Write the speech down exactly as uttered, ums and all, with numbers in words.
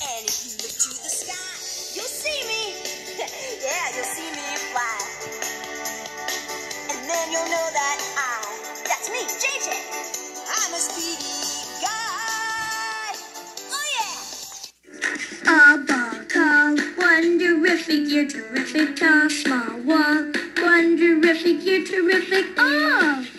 And if you look to the sky, you'll see me. Yeah, you'll see me fly. And then you'll know that I, that's me, J J. I'm a speedy guy. Oh yeah. A ball called Wonderific, you're terrific. A small wall, Wonderific, you're terrific. Oh!